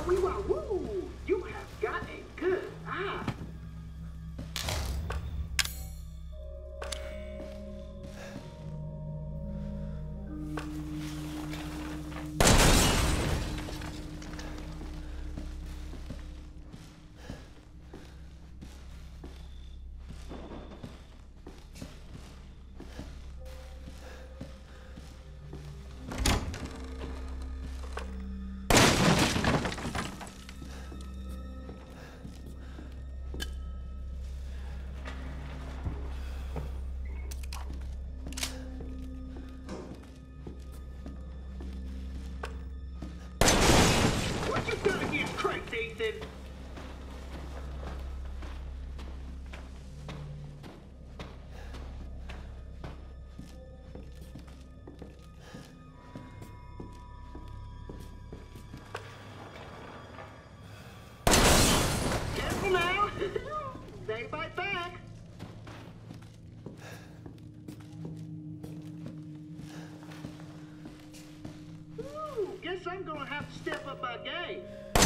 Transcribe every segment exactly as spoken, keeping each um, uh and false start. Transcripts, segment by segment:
Woo! You have got a good eye. Ethan. Careful now. They bite back. Ooh, guess I'm gonna have to step up my game.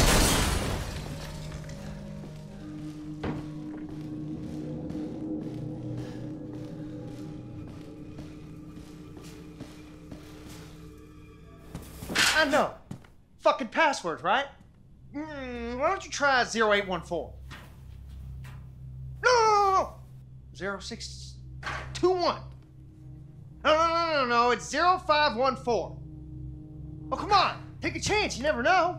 I know. Fucking password, right? Mm, why don't you try zero eight one four? No, no, no, no. zero six two one. No, no, no, no, no. It's zero five one four. Oh, come on. Take a chance. You never know.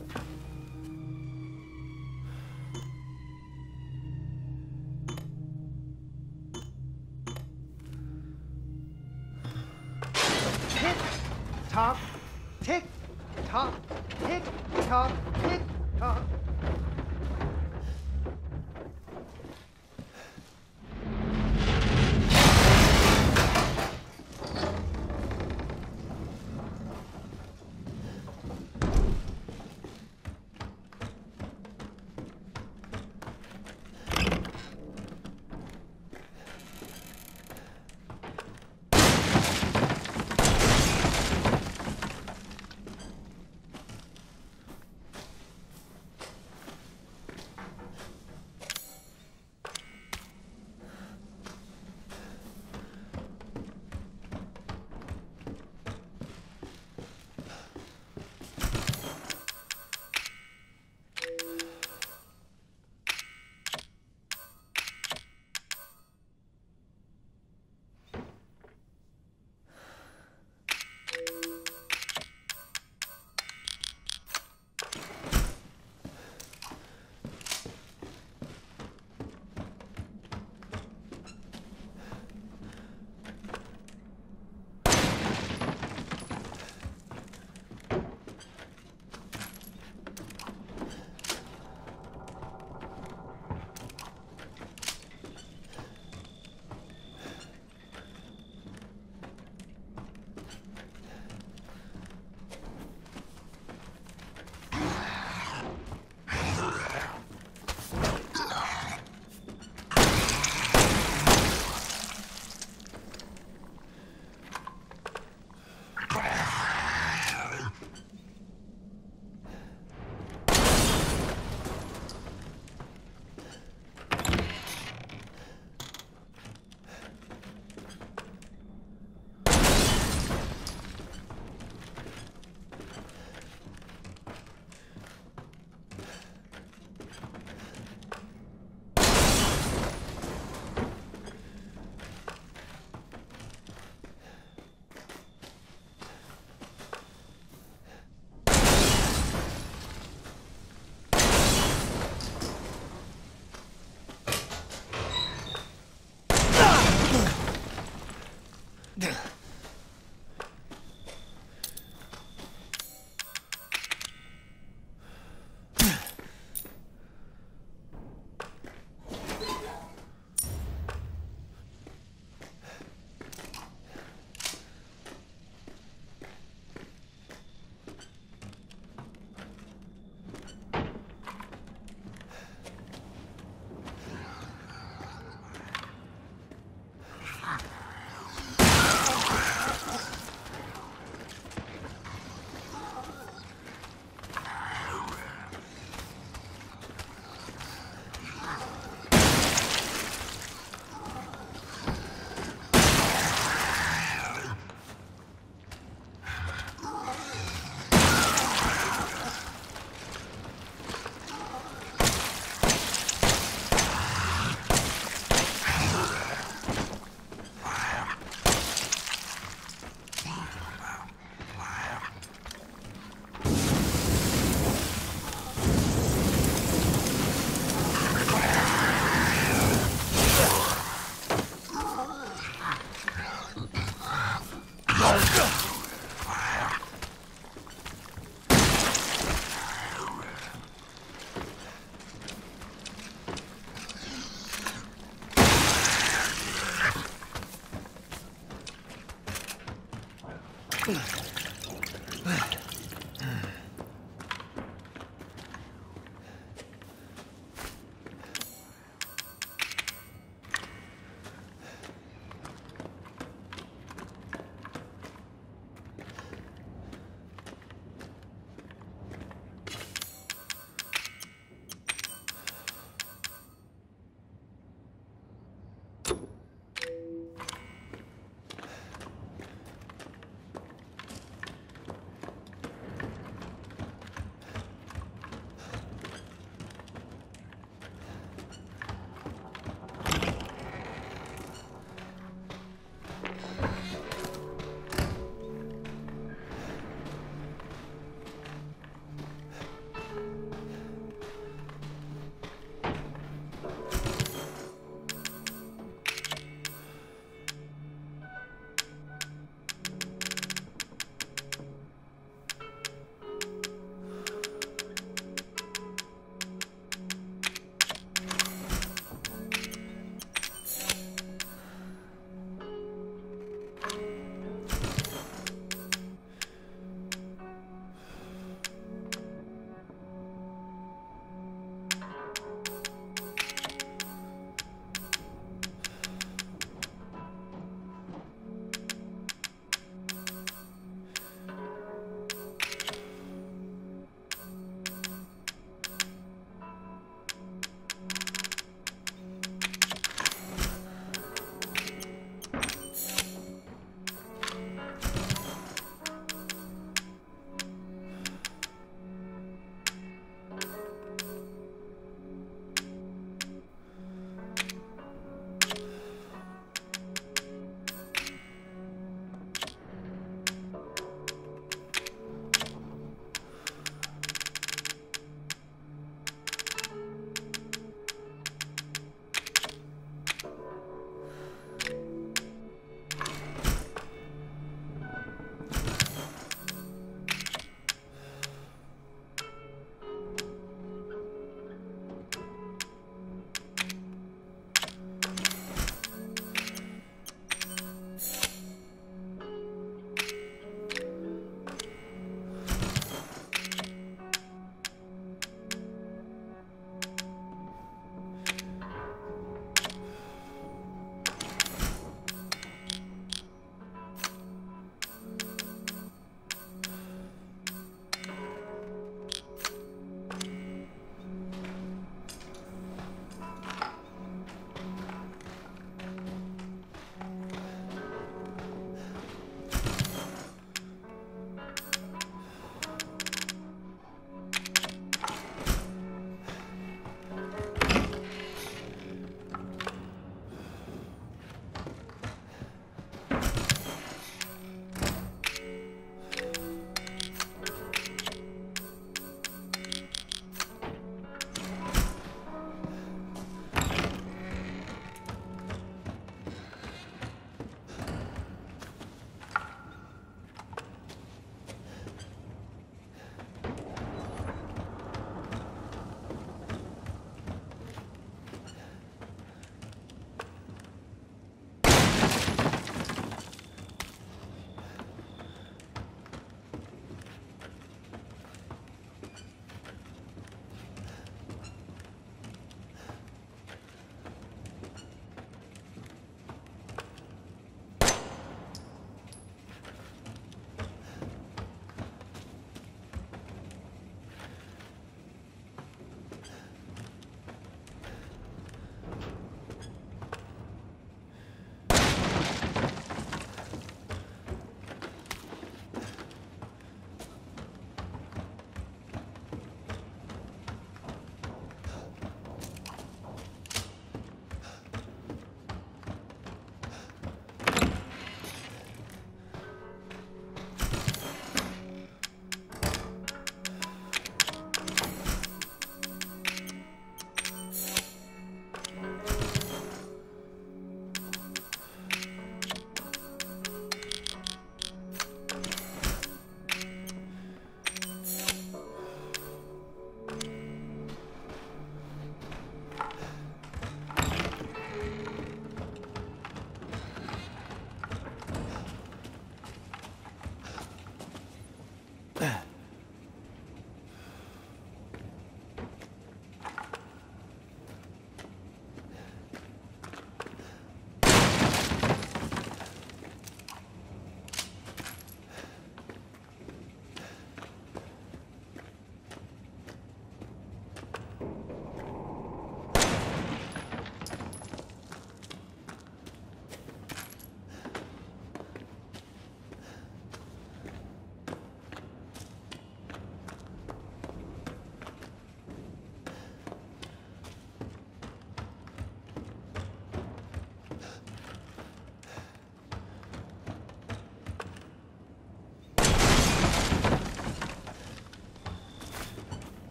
Tick, tock, tick, tock, tick, tock, tick, tock.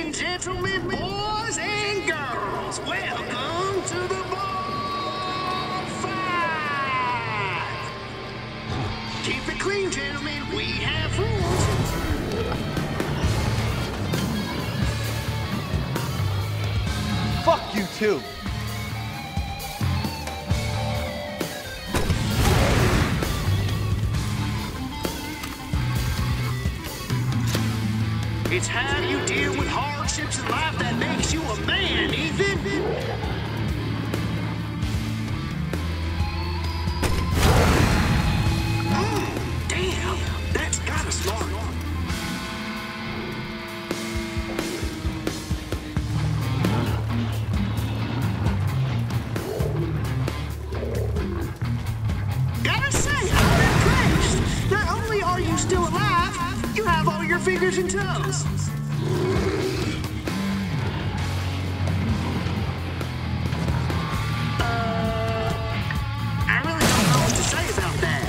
and gentlemen, boys and girls, welcome to the Bar Five. Keep it clean, gentlemen. We have rules. Fuck you too. It's how you deal with hardships in life that makes you a man, Ethan. Mm, damn, that's kinda smart. Gotta say, I'm impressed. Not only are you still alive, you have all your fingers and toes. Uh, I really don't know what to say about that.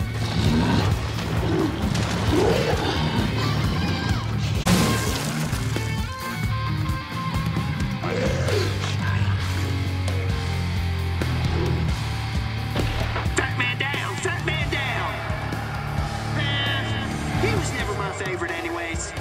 Fat man down, fat man down. Eh, he was never my favorite anyways.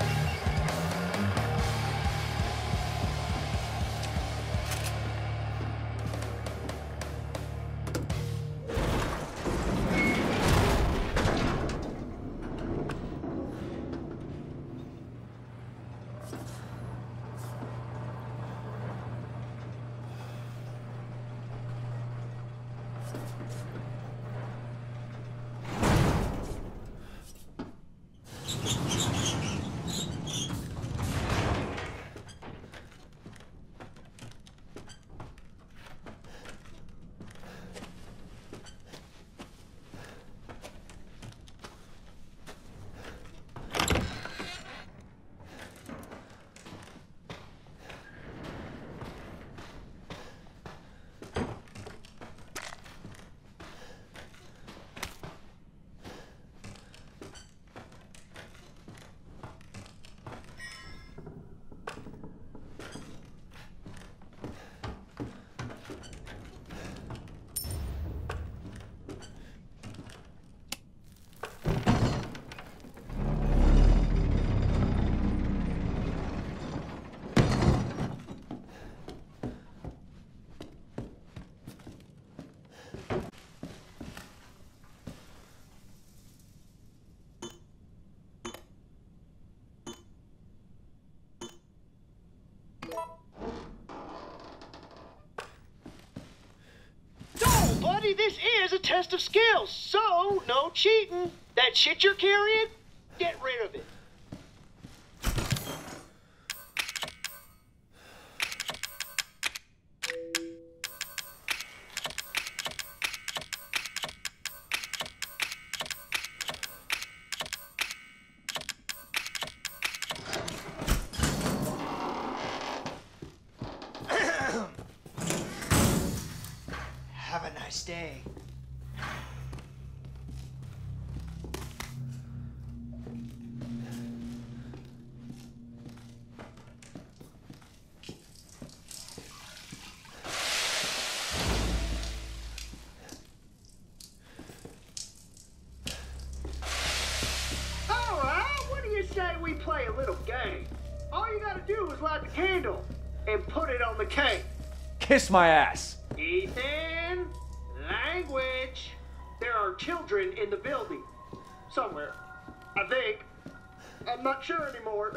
Buddy, this is a test of skills, so no cheating. That shit you're carrying, get rid of it. Have a nice day. All right, what do you say we play a little game? All you gotta do is light the candle and put it on the cake. Kiss my ass. Ethan, language. There are children in the building. Somewhere. I think. I'm not sure anymore.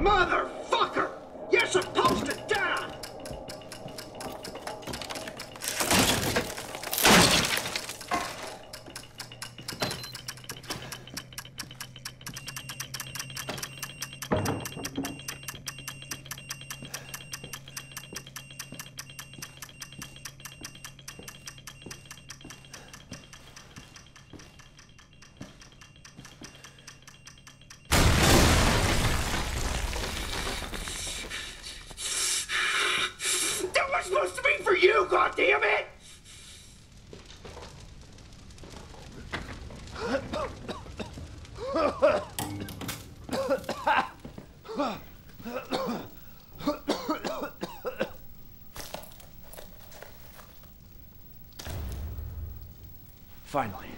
Motherfucker! You're supposed to die! That was supposed to be for you, goddammit! Finally.